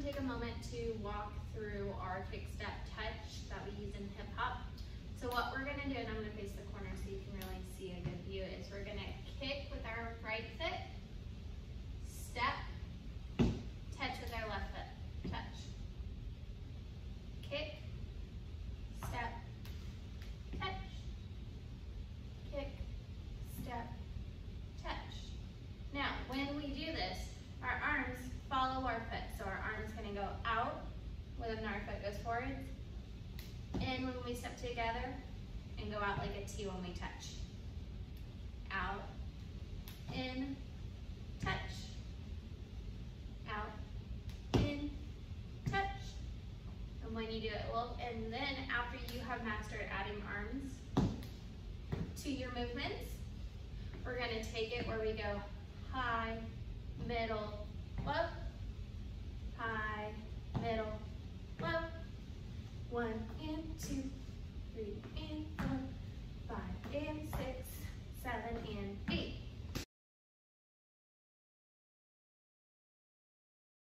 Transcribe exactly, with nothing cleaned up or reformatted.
take a moment to walk through our kick step touch that we use in hip hop. So what we're gonna do, and I'm gonna face the corner so you can really see a good view, is we're gonna kick with our right foot, step, touch with our left foot, touch. Kick, step, touch. Kick, step, touch. Now, when we do this, our arms follow our foot. So our arm is gonna go out when our foot goes forward, in when we step together, and go out like a T when we touch. Out, in, touch. Out, in, touch. And when you do it, well, and then after you have mastered adding arms to your movements, we're gonna take it where we go high, middle, low, high, middle, low. One and two, three and four, five and six, seven